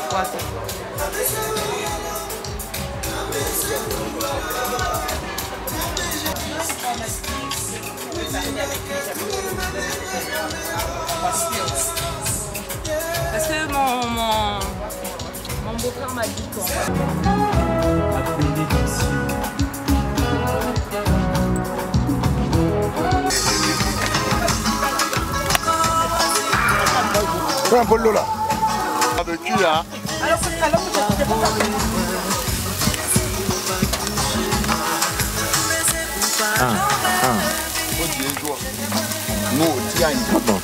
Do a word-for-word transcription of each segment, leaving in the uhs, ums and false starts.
quoi ça? Parce que mon, mon, mon beau-frère m'a dit qu'on prends un bol d'eau là. Avec qui là? alors, alors, Ah, ah. Non, tiens, bon.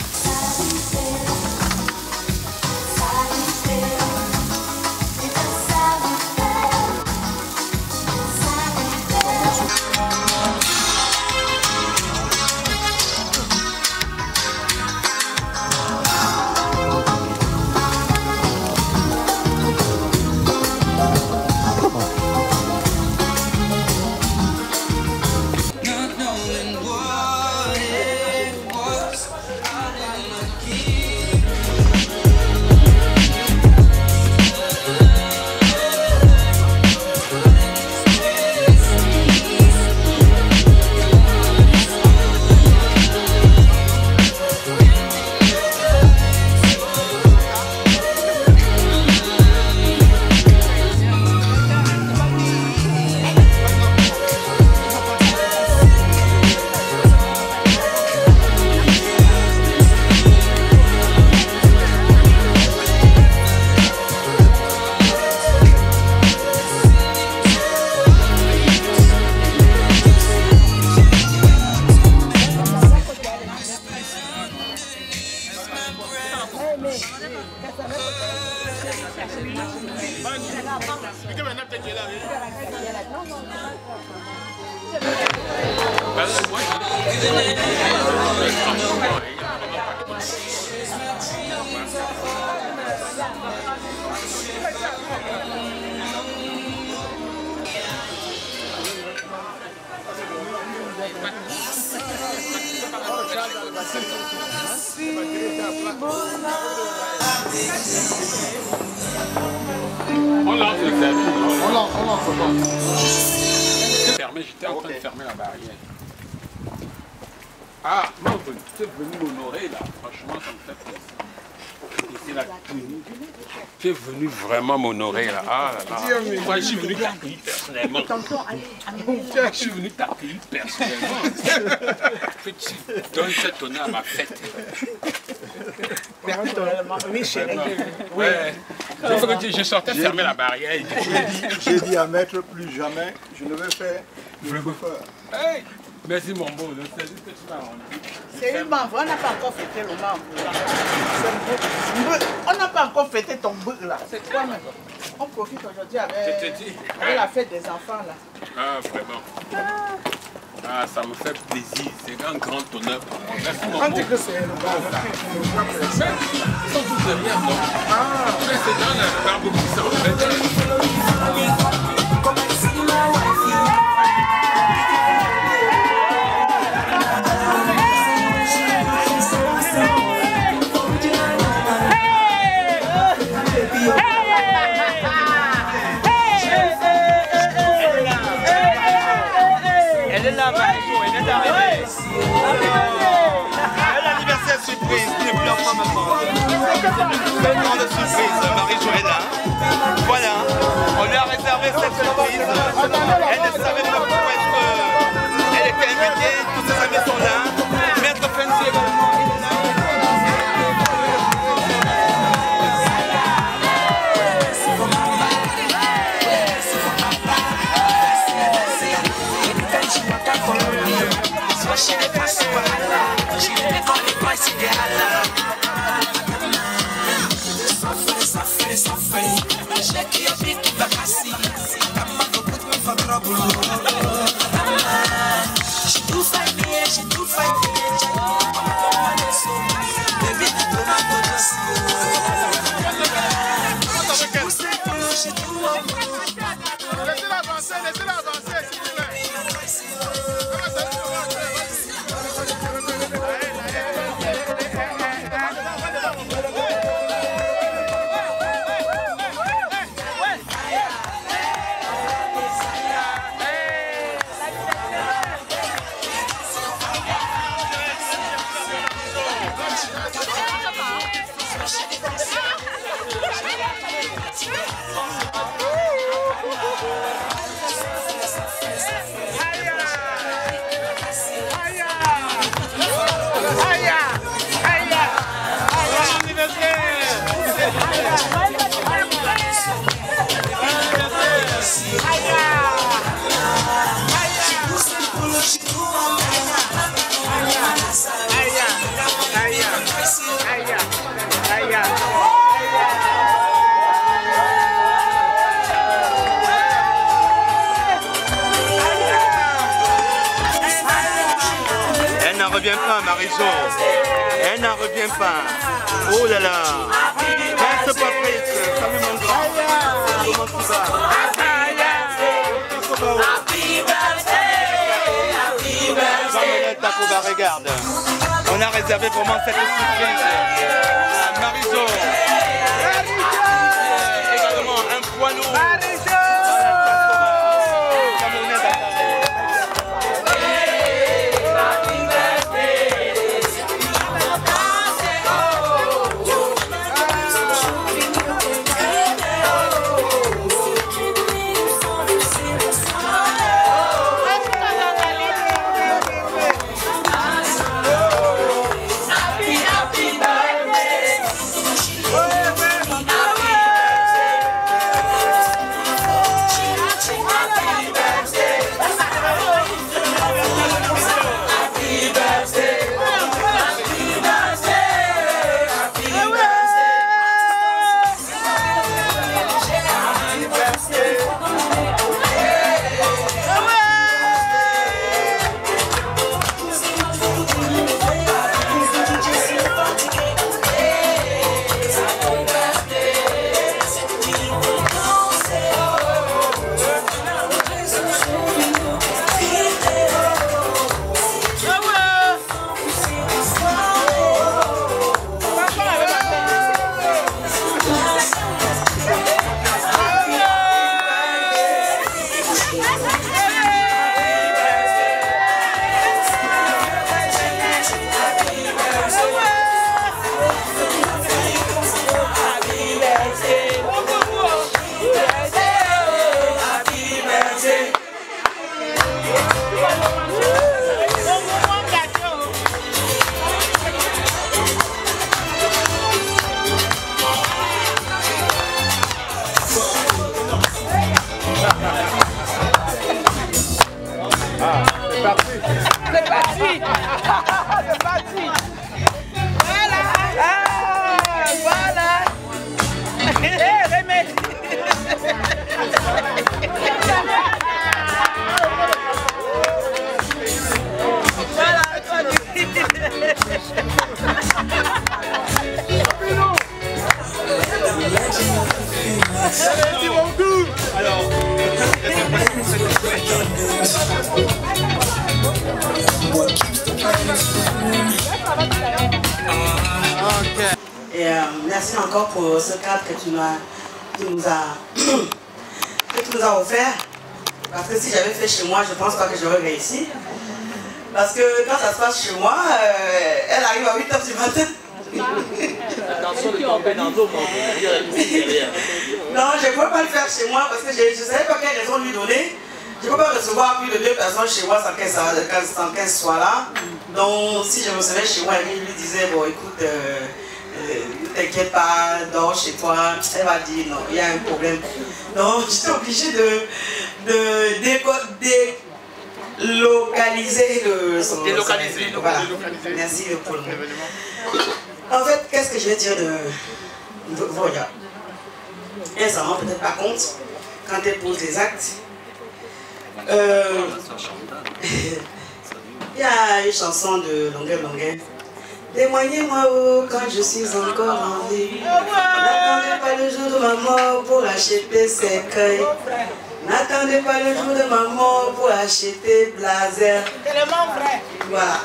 On lance le ferme. On lance, on lance, on lance. J'étais en train de fermer la barrière. Ah, non, tu es venu m'honorer là. Franchement, ça me fait plaisir. C'est la tenue. Tu es venu vraiment m'honorer là. Ah là là. Moi, je suis venu t'accueillir personnellement. Je suis venu t'accueillir personnellement. Que tu donnes cet honneur à ma fête. Oui, chérie. Ouais. Il faut que tu, je sortais fermer la barrière. J'ai dit à maître plus jamais, je ne vais faire le bouffeur. Hey, merci mon beau, c'est juste que tu m'as rendu. C'est une membre, on n'a pas encore fêté le membre là. On n'a pas encore fêté ton bug là. C'est quoi même? On profite aujourd'hui avec, avec la fête des enfants là. Ah, vraiment. Ah, ça me fait plaisir, c'est un grand honneur pour moi. Merci mon On dit beau. que c'est le bas là. Ils sont tous derrière, non? Ah, c'est dans la barbe qui s'en fait. Elle est là, Marie-Jo, elle est arrivée. L'anniversaire surprise, qui ne pleure pas maintenant. C'est une grande surprise, Marie-Jo est là. Voilà, on lui a réservé cette surprise. Elle ne savait pas pourquoi être, elle était invitée, tous ses amis sont là. Maître Fancy également, il est là. Laissez-la avancer, laissez-la avancer, s'il vous plaît. revient pas, Marie-Jo. Elle n'en revient pas. Oh là là. Reste pas prise. Salut mon grand. Comment tu vas? Regarde. On a réservé pour moi cette surprise à Marie-Jo. Également un poids lourd. Merci beaucoup. Alors, okay. Et euh, merci encore pour ce cadre que tu, tu nous as que tu nous as offert. Parce que si j'avais fait chez moi, je pense pas que j'aurais réussi. Parce que quand ça se passe chez moi, euh, elle arrive à huit heures du matin. Attention de tomber dans l'eau, non, je ne peux pas le faire chez moi parce que je ne savais pas quelle raison lui donner. Je ne peux pas recevoir plus de deux personnes chez moi sans qu'elles soient là. Donc, si je recevais chez moi, elle lui disait, bon, écoute, euh, euh, ne t'inquiète pas, dors chez toi. Elle va dire, non, il y a un problème. Donc, j'étais obligée de, de délocaliser le... Son, délocaliser. Son, voilà. Délocaliser. Merci pour le mot. En fait, qu'est-ce que je vais dire de Voya? Elle s'en rend peut-être pas compte quand elle pose des actes. Euh, il y a une chanson de Longueur Longueur. Témoignez-moi oh, quand je suis encore en vie. N'attendez pas le jour de ma mort pour acheter ses cueils. N'attendez pas le jour de ma mort pour acheter blazer. Tellement vrai. Voilà.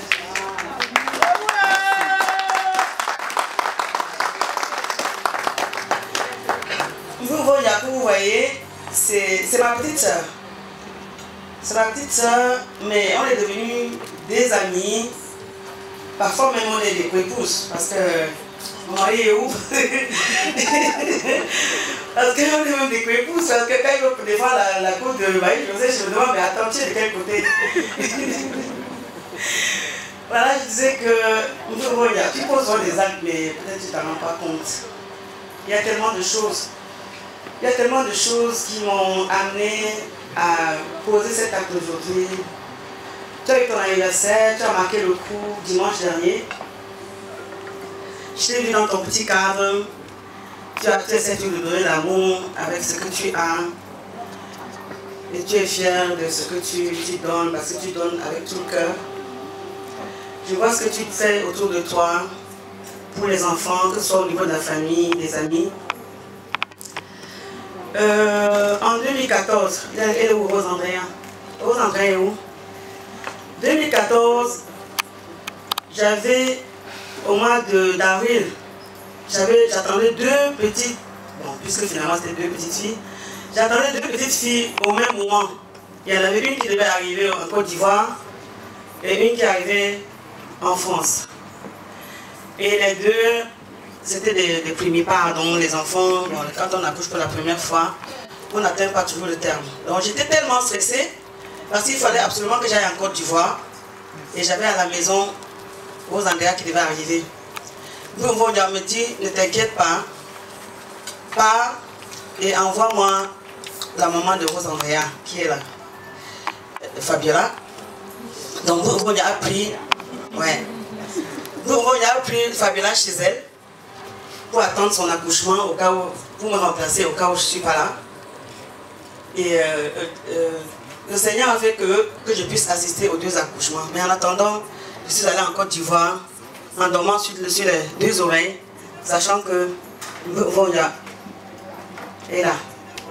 Vous, vous voyez, c'est ma petite soeur. C'est ma petite soeur, mais on est devenus des amis. Parfois même on est des co-épouses, parce que mon mari est où? Parce qu'on est même des co-épouses, parce que quand il veut défendre la, la côte de Marie-Josée, je me demande, mais attends, tu es de quel côté? Voilà, je disais que tu poses des actes, mais peut-être tu ne t'en rends pas compte. Il y a tellement de choses. Il y a tellement de choses qui m'ont amené à poser cet acte aujourd'hui. Tu as eu ton anniversaire, tu as marqué le coup dimanche dernier. Je t'ai vu dans ton petit cadre. Tu as essayé de donner l'amour avec ce que tu as. Et tu es fier de ce que tu, tu donnes, parce que tu donnes avec tout le cœur. Je vois ce que tu fais autour de toi, pour les enfants, que ce soit au niveau de la famille, des amis. Euh, en deux mille quatorze, elle est où Rose Andrea? Rose Andrea est où? deux mille quatorze, j'avais, au mois d'avril, j'attendais deux petites, bon, puisque finalement c'était deux petites filles, j'attendais deux petites filles au même moment. Il y en avait une qui devait arriver en Côte d'Ivoire et une qui arrivait en France. Et les deux, c'était des, des primipares, donc les enfants, bon, quand on accouche pour la première fois, on n'atteint pas toujours le terme. Donc j'étais tellement stressée, parce qu'il fallait absolument que j'aille en Côte d'Ivoire. Et j'avais à la maison Rose Andrea qui devait arriver. Nous, on me dit, ne t'inquiète pas, pars et envoie-moi la maman de Rose Andrea, qui est là, Fabiola. Donc nous, on a pris, ouais, nous, on a pris Fabiola chez elle pour attendre son accouchement, au cas où, pour me remplacer au cas où je ne suis pas là. Et euh, euh, le Seigneur a fait que, que je puisse assister aux deux accouchements. Mais en attendant, je suis allée en Côte d'Ivoire, en dormant sur, sur les deux oreilles, sachant que Voya est là.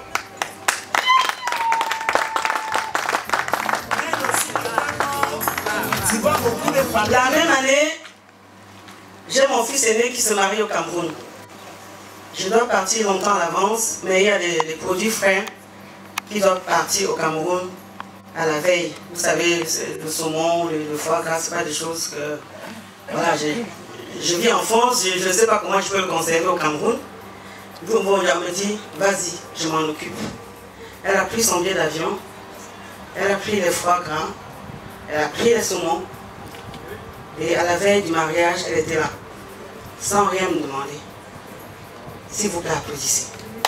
La même année, j'ai mon fils aîné qui se marie au Cameroun. Je dois partir longtemps à l'avance, mais il y a des, des produits frais qui doivent partir au Cameroun à la veille. Vous savez, le saumon, le, le foie gras, ce pas des choses que... Voilà, je vis en France, je ne sais pas comment je peux le conserver au Cameroun. Donc bon, elle me dit, vas-y, je m'en occupe. Elle a pris son billet d'avion, elle a pris les foie gras, elle a pris les saumons, et à la veille du mariage, elle était là, sans rien me demander. S'il vous plaît, applaudissez.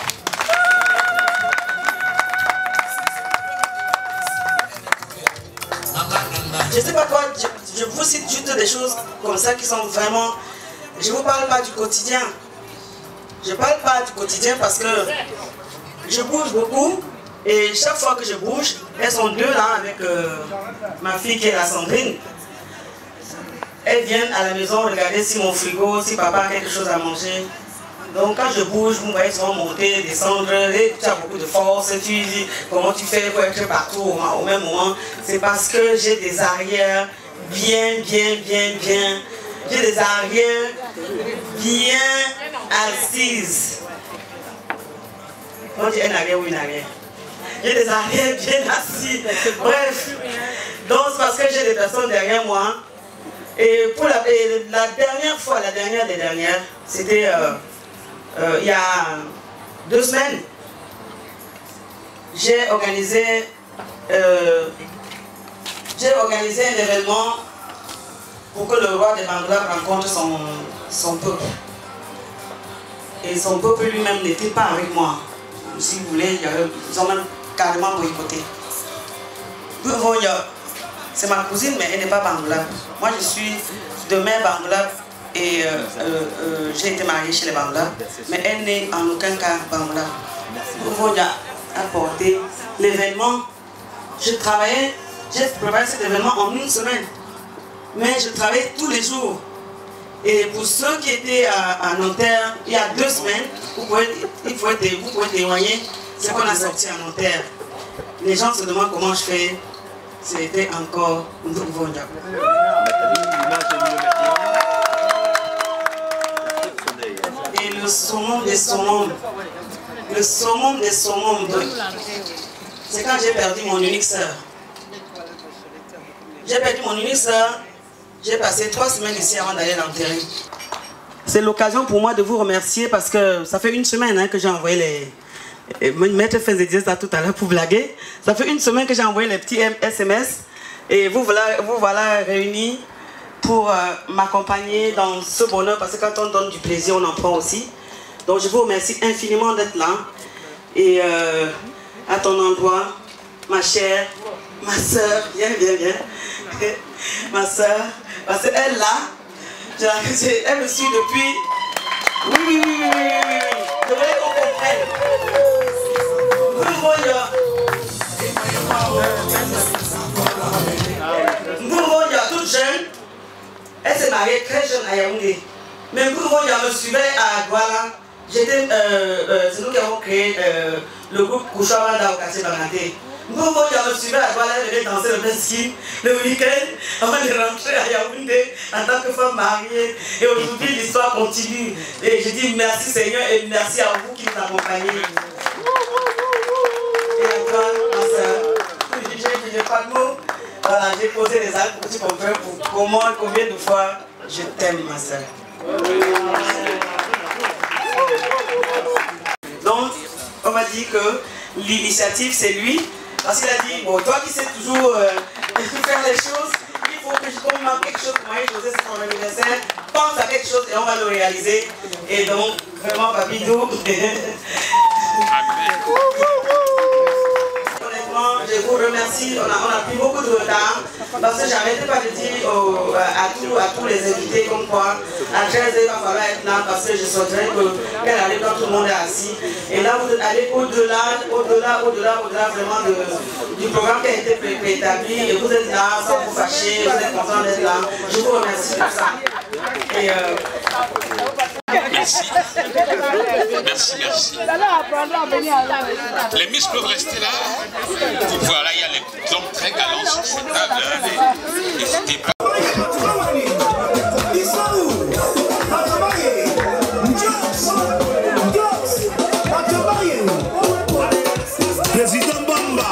Je ne sais pas quoi, je, je vous cite juste des choses comme ça qui sont vraiment... Je ne vous parle pas du quotidien. Je ne parle pas du quotidien parce que je bouge beaucoup et chaque fois que je bouge, elles sont deux là avec euh, ma fille qui est la Sandrine. Elles viennent à la maison regarder si mon frigo, si papa a quelque chose à manger. Donc quand je bouge, vous voyez souvent monter, descendre, et tu as beaucoup de force, tu dis comment tu fais pour être partout au, au même moment. C'est parce que j'ai des arrières bien, bien, bien, bien. J'ai des arrières bien assises. On dit un arrière ou une arrière. J'ai des arrières bien assises. Bref, donc c'est parce que j'ai des personnes derrière moi. Et pour la, et la dernière fois, la dernière des dernières, c'était... Euh, Euh, il y a deux semaines, j'ai organisé, euh, j'ai organisé un événement pour que le roi des Bangla rencontre son, son peuple. Et son peuple lui-même n'était pas avec moi. Si vous voulez, ils ont même carrément boycotté. C'est ma cousine, mais elle n'est pas Bangla. Moi, je suis de mère Bangla. Et euh, euh, euh, j'ai été mariée chez les Bangla, mais elle n'est en aucun cas Bangla. Nous avons apporté l'événement. Je travaillais, j'ai préparé cet événement en une semaine, mais je travaillais tous les jours. Et pour ceux qui étaient à, à Nanterre, il y a deux semaines, vous pouvez, il faut être, vous pouvez témoigner ce qu'on a sorti à Nanterre. Les gens se demandent comment je fais. C'était encore un nouveau job. Et le saumon des saumons, le saumon des saumons, c'est quand j'ai perdu mon unique sœur. J'ai perdu mon unique sœur, j'ai passé trois semaines ici avant d'aller l'enterrer. C'est l'occasion pour moi de vous remercier parce que ça fait une semaine hein, que j'ai envoyé les... Maître faisait ça tout à l'heure pour blaguer. Ça fait une semaine que j'ai envoyé les petits S M S et vous voilà, vous voilà réunis pour euh, m'accompagner dans ce bonheur parce que quand on donne du plaisir, on en prend aussi. Donc je vous remercie infiniment d'être là. Et euh, à ton endroit, ma chère, ma soeur, viens, viens, viens, ma soeur, parce qu'elle là, je, je, elle me suit depuis... Oui, oui, oui, oui, oui, oui, oui. Je voulais qu'on comprenne. Nous voyons... Nous voyons toute jeune. mariée très jeune à Yaoundé. Mais pour moi, je me suivais à Douala. J'étais, euh, euh, c'est nous qui avons créé euh, le groupe Kouchouamanda au quartier Bangaté. Pour moi, je me suivais à Douala, je venais danser le Beskin le week-end avant de rentrer à Yaoundé en tant que femme mariée. Et aujourd'hui, l'histoire continue. Et je dis merci Seigneur et merci à vous qui nous accompagnez. Et à toi, ma soeur, je n'ai pas de mots. Voilà, j'ai posé les actes pour que tu comprennes pour comment, combien de fois je t'aime, ma soeur. Donc, on m'a dit que l'initiative, c'est lui. Parce qu'il a dit, bon, toi qui sais toujours euh, faire les choses, il faut que je commande quelque chose pour Marie-Josée, c'est son anniversaire. Pense à quelque chose et on va le réaliser. Et donc, vraiment, Papidou. Je vous remercie, on a, on a pris beaucoup de retard parce que j'arrêtais pas de dire au, à, tout, à tous les invités comme quoi à treize heures il va falloir être là parce que je souhaiterais qu'elle arrive quand tout le monde est assis. Et là vous allez au-delà, au-delà, au-delà, au-delà vraiment de, du programme qui a été préétabli et vous êtes là sans vous fâcher, vous êtes content d'être là. Je vous remercie pour ça. Et, euh, Merci. Merci, merci. Les miss peuvent rester là. Voilà, il y a les hommes très galants sur cette table. N'hésitez pas. Président Bamba,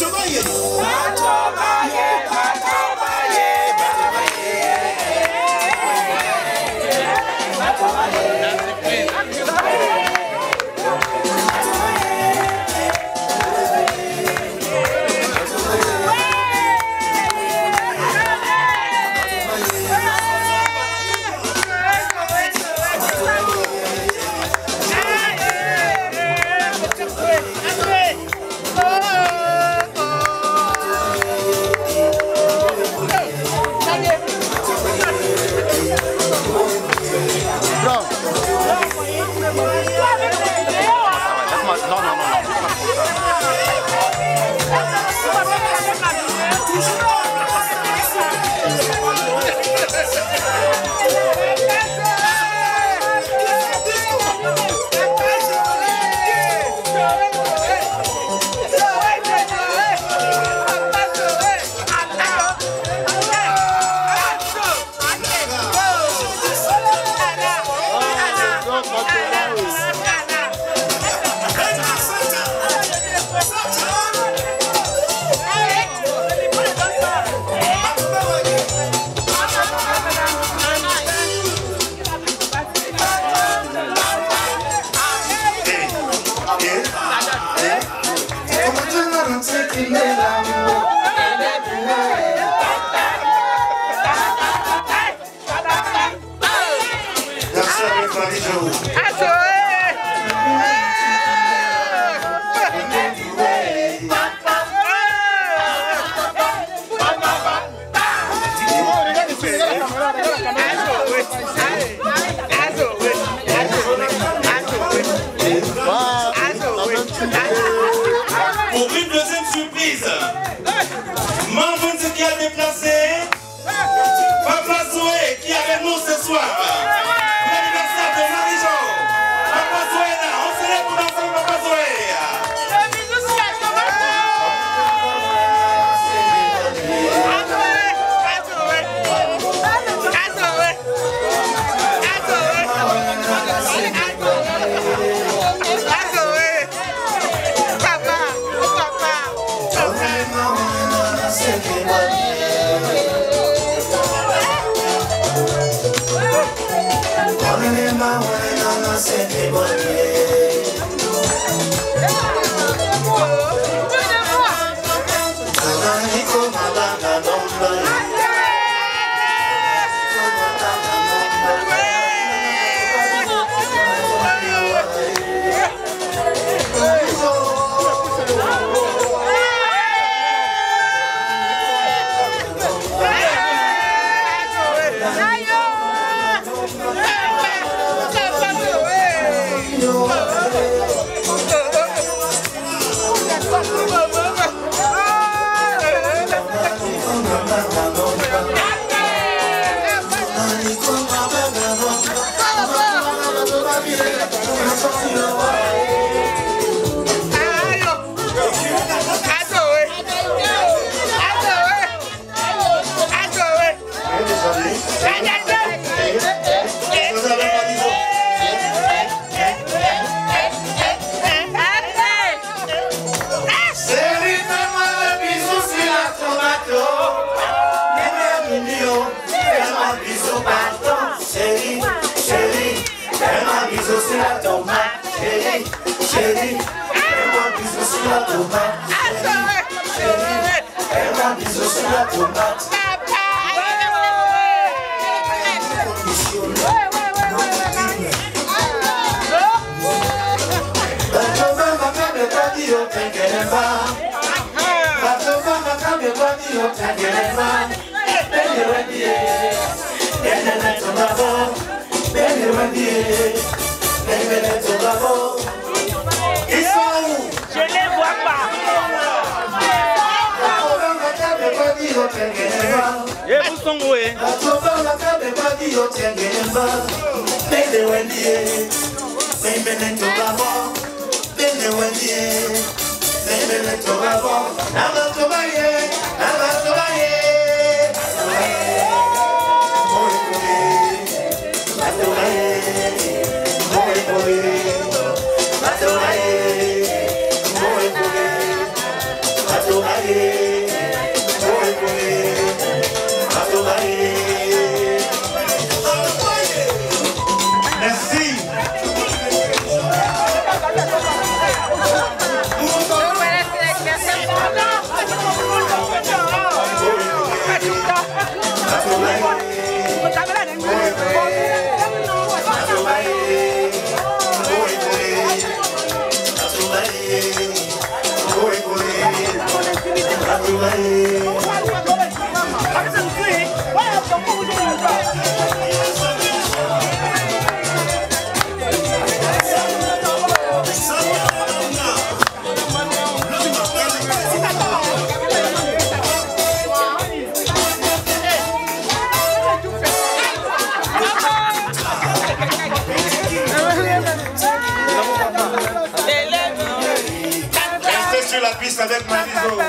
Pour une deuxième surprise, Marvin qui a déplacé Papa Zoé qui est avec nous ce soir. L'anniversaire de Marie-Jo. Papa Zoé là, on se lève pour danser Papa Zoé. Papa, papa, papa. la tomate. Elle m'a dit je suis la tomate. Ils sont où? Je les vois pas. Et vous sont où? Restez sur la piste avec Marizo.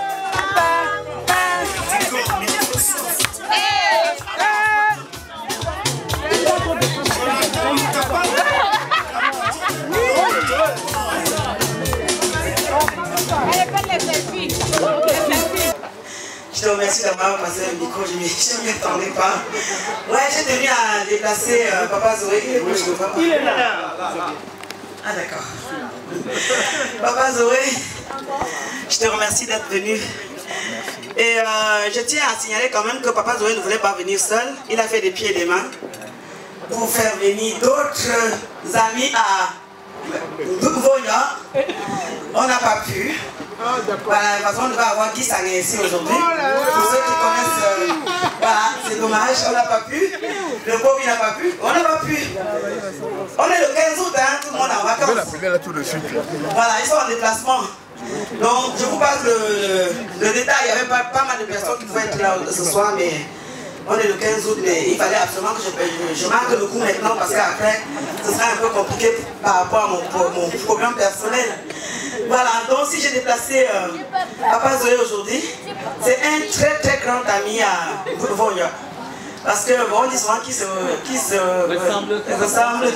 Je te remercie d'avoir passé le micro, je ne m'y attendais pas. Ouais, j'ai tenu à déplacer euh, Papa Zoé. Moi, je ne le vois pas. Il est là. Ah d'accord. Papa Zoé, je te remercie d'être venu. Et euh, je tiens à signaler quand même que Papa Zoé ne voulait pas venir seul. Il a fait des pieds et des mains pour faire venir d'autres amis à Voya. On n'a pas pu. Voilà, de toute façon, on devait avoir Guy Sagné ici aujourd'hui. Pour ceux qui connaissent, euh, voilà, c'est dommage, on n'a pas pu. Le pauvre, il n'a pas pu. On n'a pas pu. On est le quinze août, hein, tout le monde est en vacances. Voilà, ils sont en déplacement. Donc, je vous passe le, le, le détail. Il y avait pas, pas mal de personnes qui pouvaient être là ce soir, mais on est le quinze août, mais il fallait absolument que je, je, je marque le coup maintenant parce qu'après, ce serait un peu compliqué par rapport à mon, mon programme personnel. Voilà, donc si j'ai déplacé euh, Papa Zoé aujourd'hui, c'est un très très grand ami à Voya. Parce que bon, on dit souvent qu'il se, qui se ressemble. Euh, ressemble.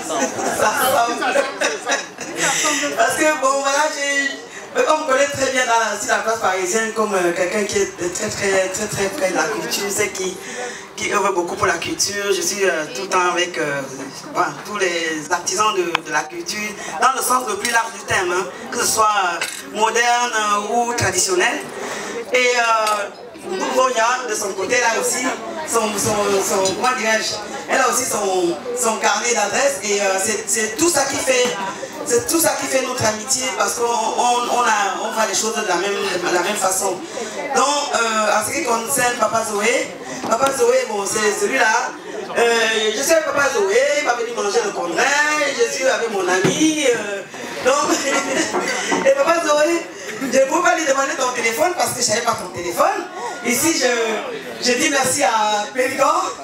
Parce que bon, voilà, j'ai. On me connaît très bien dans la, la place parisienne comme euh, quelqu'un qui est très très très très près de la culture, c'est qui, qui œuvre beaucoup pour la culture. Je suis euh, tout le temps avec euh, bon, tous les artisans de, de la culture, dans le sens le plus large du terme, hein, que ce soit euh, moderne euh, ou traditionnel. Et euh, Voya, de son côté, elle a aussi son, son, son comment dirais-je, elle a aussi son, son carnet d'adresses et euh, c'est tout ça qui fait. C'est tout ça qui fait notre amitié parce qu'on on, on on voit les choses de la même, de la même façon. Donc, euh, en ce qui concerne Papa Zoé, Papa Zoé, bon, c'est celui-là. Euh, je suis avec Papa Zoé, il va venir manger le congrès, je suis avec mon ami. Euh, donc, et Papa Zoé, je ne peux pas lui demander ton téléphone parce que je ne savais pas ton téléphone. Ici, je, je dis merci à Périgord.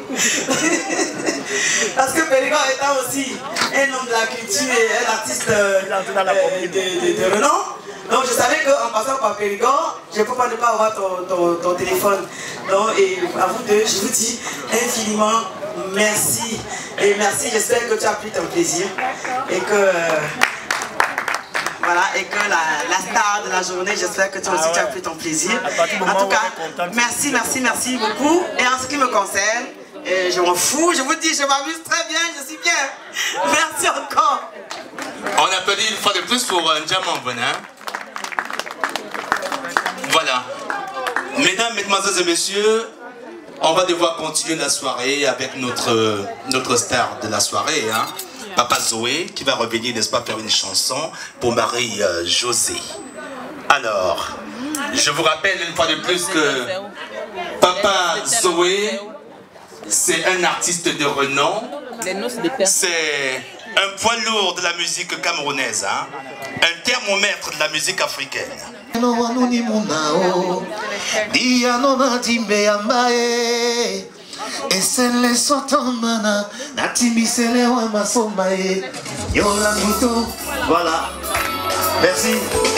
Parce que Périgord étant aussi un homme de la culture et un artiste euh, de, de, de, de renom, donc je savais qu'en passant par Périgord, je ne peux pas ne pas avoir ton, ton, ton téléphone. Donc, et à vous deux, je vous dis infiniment merci. Et merci, j'espère que tu as pris ton plaisir et que... Euh, Voilà, et que la, la star de la journée, j'espère que toi aussi ah ouais. tu as pris ton plaisir. En tout cas, merci, merci, merci beaucoup. Et en ce qui me concerne, euh, je m'en fous, je vous dis, je m'amuse très bien, je suis bien. Merci encore. On applaudit une fois de plus pour un diamant Bonin. Mesdames, mesdemoiselles et messieurs, on va devoir continuer la soirée avec notre, notre star de la soirée, hein, Papa Zoé, qui va revenir, n'est-ce pas, faire une chanson pour Marie-Josée. Alors, je vous rappelle une fois de plus que Papa Zoé, c'est un artiste de renom, c'est un poids lourd de la musique camerounaise, hein, un thermomètre de la musique africaine. Voilà, merci.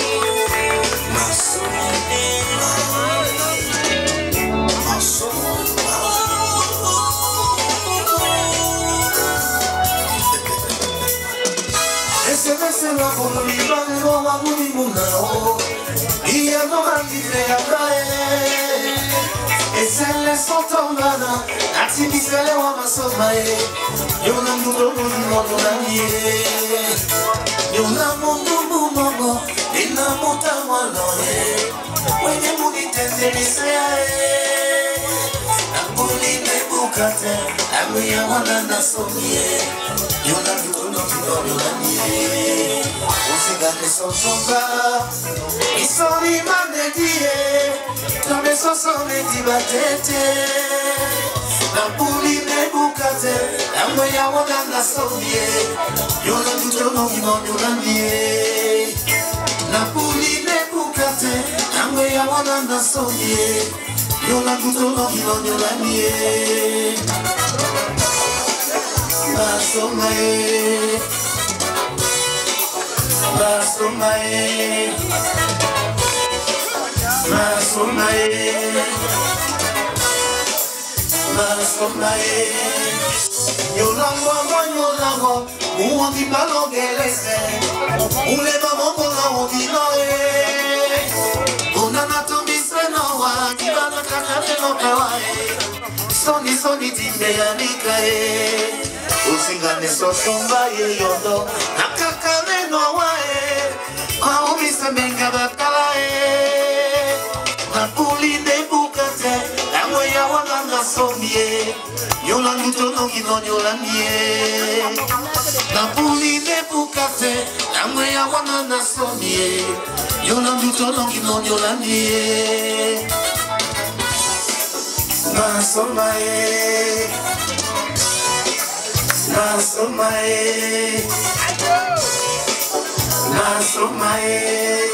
Masomae, Masomae, Masomae, Yolango, Yolango, on dit pas l'anglais, on les mamans pour la on dit non, on a n'attendu ce nom, qui va nous cacher nos kawaii, soni soni timbe anikae. Usingane sosomba ye yodo nakakame no wae kwa umisa menga bakala e napuli de bukate amwe ya wanga somie yola luto no gino yola nie napuli de bukate amwe ya wanga somie yola luto no gino yola nie Masomae Masomae, Masomae,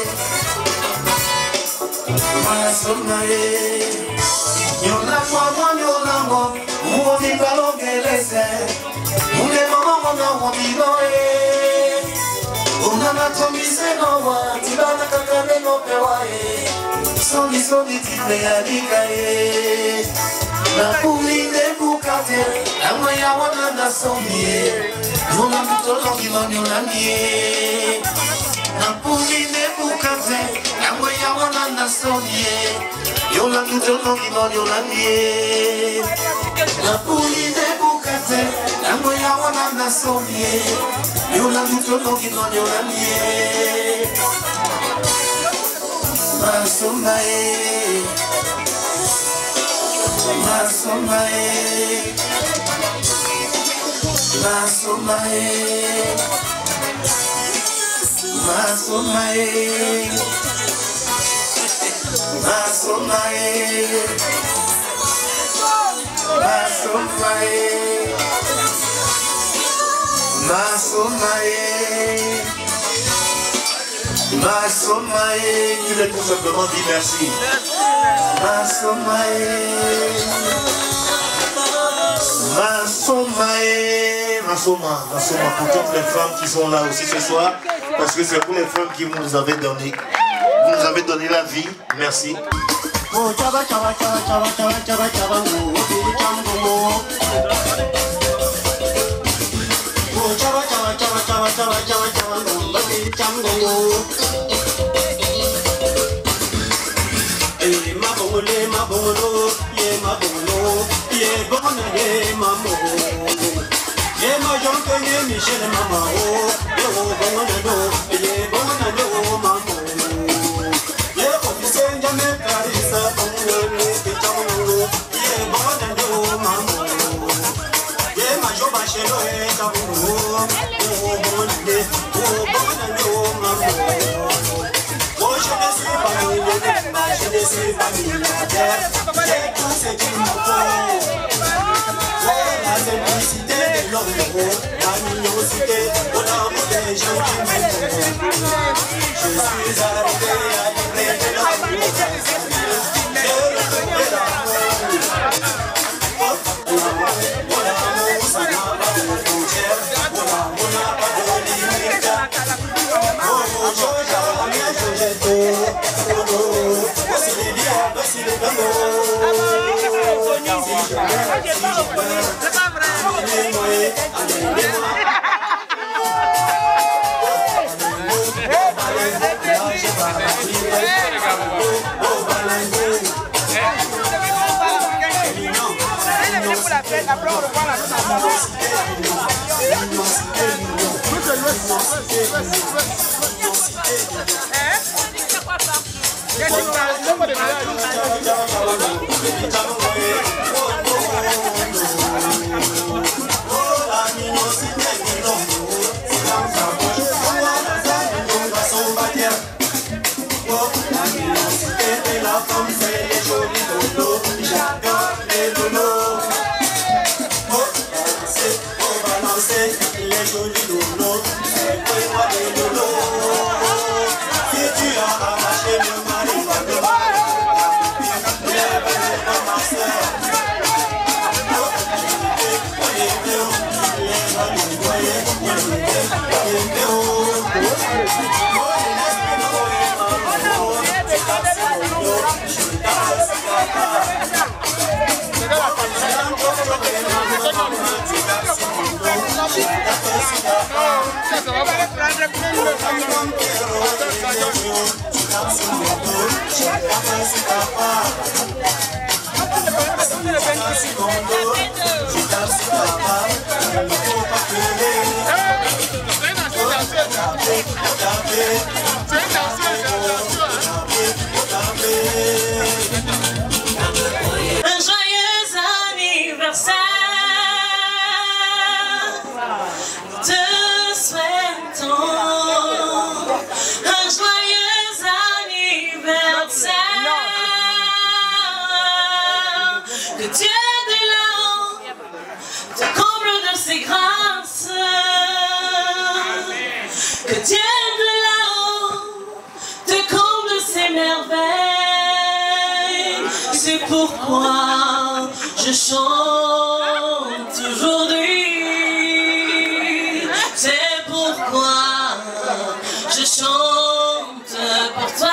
Masomae. Yolango, yolango, uoni balongeleze, ule mama na wabinoe. Unana tomise no wa, tibana kakane no pewae. Soni soni tipe ya dikae. Na puline bukate, amwe ya wana na somie. Yola mutolo kilo nyolamie. Na puline bukate, amwe ya wana na somie. Yola mutolo kilo nyolamie. Na puline bukate, amwe ya wana na somie. Yola mutolo kilo nyolamie. Masomae. Masomae, Masomae, Masomae, Masomae, Masomae, Masomae, Masomae, il est tout simplement dit merci. Masomae, Masomae, Masoma, Masoma, pour toutes les femmes qui sont là aussi ce soir, parce que c'est pour les femmes qui vous nous avez donné, vous nous avez donné la vie, merci. Mabolo, mabolo, ye mabolo, ye bona ye mamo. Ye majonke ye Michel mama o, ye bona do, ye bona do mamo. Ye ofise njame karisa bongo. c'est pas milliardaire, j'ai tout ce qu'il me faut. La simplicité de l'homme, la mignonité, au l'amour des gens qui m'aiment. Je suis arrivé à livrer de l'amour. Je retrouverai l'amour. Mon amour, ça n'a pas de frontières. Mon amour n'a pas de limite. Oh, oh, Joja, bien Jojetto. Oh, oh, voici les liens, voici les gamins. C'est pas vrai. Un joyeux anniversaire, te souhaitons un joyeux anniversaire, que Dieu de là-haut te comble de ses grâces, que Dieu de là-haut te comble de ses merveilles. C'est pourquoi je chante aujourd'hui. C'est pourquoi je chante pour toi.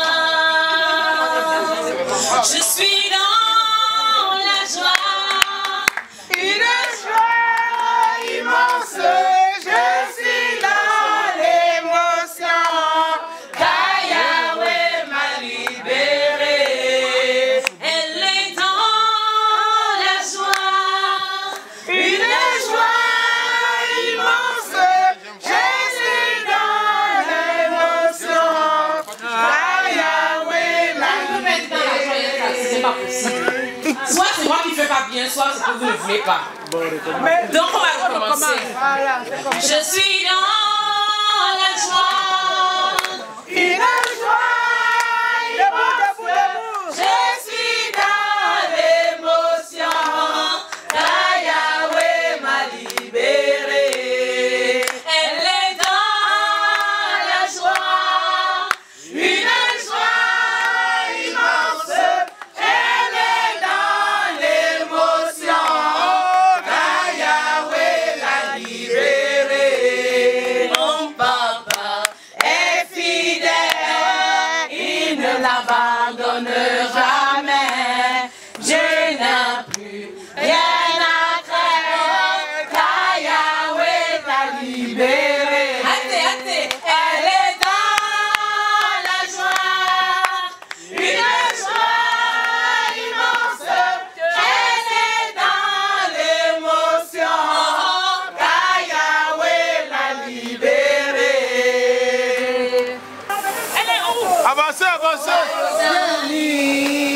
Je suis dans la joie, une joie immense. Je suis dans l'émotion, car Yahweh m'a libéré. Elle est dans la joie, une joie immense. Je suis dans l'émotion, car Yahweh m'a libéré. C'est pas possible. Soit c'est moi qui fais pas bien, soit c'est que vous ne voulez pas. Donc on va recommencer. Je suis dans la joie, une joie immense. Je suis dans l'émotion, car Yahweh m'a libéré. Elle est dans la joie, une joie immense. Elle est dans l'émotion, car Yahweh l'a libéré. Mon papa est fidèle, il ne l'abandonne jamais. Je n'ai plus rien à craindre, car Yahweh l'a libéré. Attends, attends. Elle est dans la joie, une joie immense. Elle est dans l'émotion, car Yahweh l'a libéré. Elle est où? Avancez, avancez.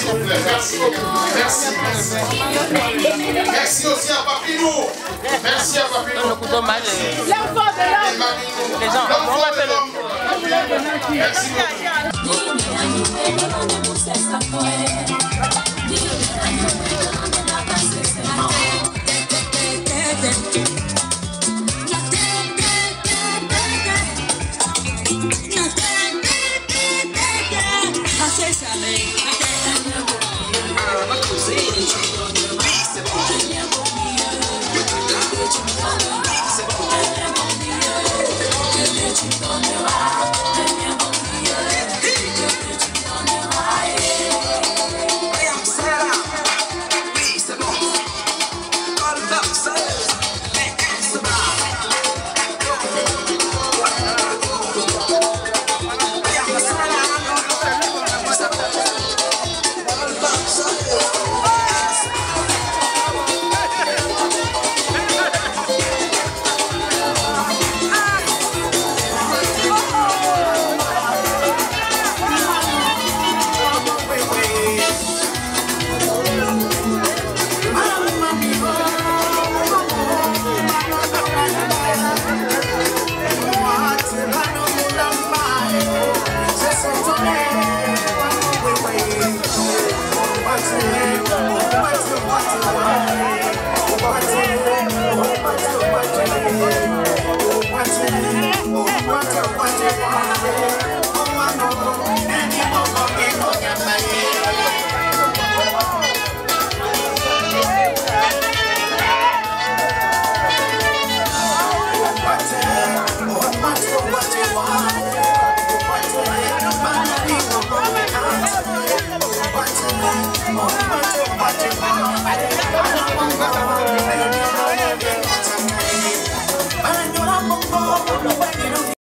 s'il vous plaît. Merci beaucoup. Merci. Merci aussi à Papinou. Merci à Papinou. L'enfant de l'homme. Les gens, on va faire le... Merci beaucoup.